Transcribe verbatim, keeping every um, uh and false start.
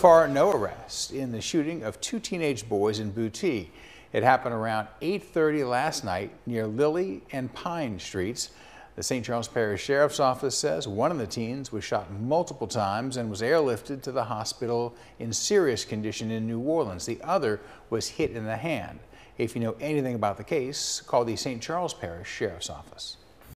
far, no arrests in the shooting of two teenage boys in Boutte. It happened around eight thirty last night near Lily and Pine Streets. The Saint Charles Parish Sheriff's Office says one of the teens was shot multiple times and was airlifted to the hospital in serious condition in New Orleans. The other was hit in the hand. If you know anything about the case, call the Saint Charles Parish Sheriff's Office.